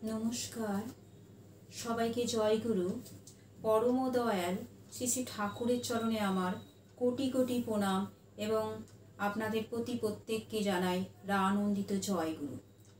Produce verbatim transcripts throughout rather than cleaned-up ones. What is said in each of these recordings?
नमस्कार सबाइके जय गुरु परम दयाल श्री श्री ठाकुरेर चरणे आमार कोटि कोटि प्रणाम एवं आपनादेर प्रति प्रत्येकके जानाई आनंदित जय गुरु।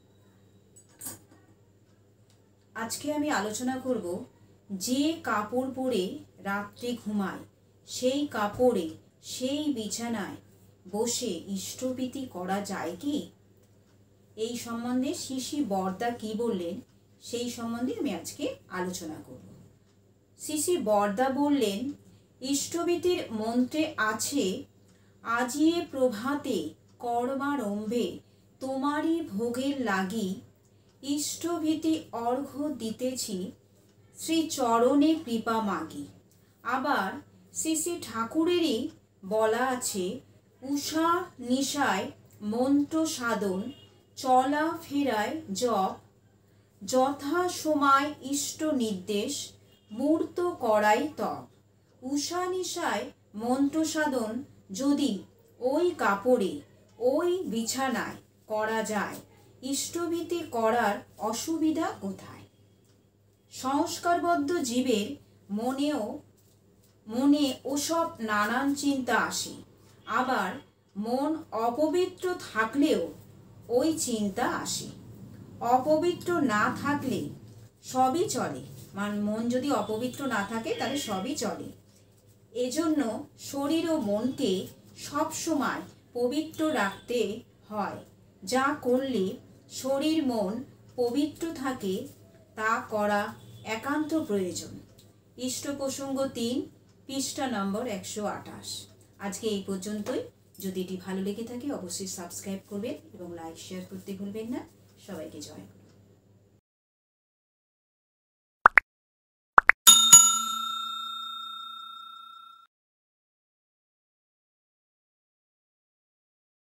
आजके आमी आलोचना करब जे कापड़ परे रात्रे घुमाय सेई कापड़े सेई बिछानाय बसे इष्टभीति करा जाय कि এই সম্বন্ধে শ্রী বরদা কি বললেন সেই সম্বন্ধে আমি আজকে আলোচনা করব। শ্রী বরদা বললেন, ইষ্টভীতির মন্ত্রে আছে, আজিয়ে প্রভাতে কর্মারম্ভে তোমারই ভোগের লাগি ইষ্টভীতি অর্ঘ্য দিতেছি শ্রী চরণে কৃপা মাগি। আবার শ্রী শ্রী ঠাকুরেরই বলা আছে, উষা নিশায় মন্ত্র সাধন चला फेराय जप যথা সময় ইষ্ট নির্দেশ মূর্ত করাই তপ। উষা নিশায় মন্ত্র সাধন যদি ওই কাপড়ে ওই বিছানায় করা যায় ইষ্টভীতি করার অসুবিধা কোথায়? সংস্কারবদ্ধ জীবের মনেও মনে ওসব নানান চিন্তা আসে, আবার মন অপবিত্র থাকলেও ওই চিন্তা আসে। অপবিত্র না থাকলে সবই চলে, মান মন যদি অপবিত্র না থাকে তাহলে সবই চলে। এজন্য শরীর ও মনকে সব সময় পবিত্র রাখতে হয়। যা করলে শরীর মন পবিত্র থাকে তা করা একান্ত প্রয়োজন। ইষ্ট প্রসঙ্গ তিন পৃষ্ঠা নম্বর একশো আঠাশ। আজকে এই পর্যন্তই। যদি এটি ভালো লেগে থাকে অবশ্যই সাবস্ক্রাইব করবেন এবং লাইক শেয়ার করতে ভুলবেন না। সবাইকে জয়।